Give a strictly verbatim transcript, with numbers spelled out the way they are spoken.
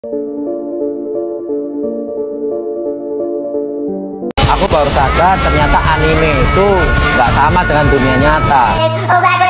Aku baru sadar ternyata anime itu nggak sama dengan dunia nyata.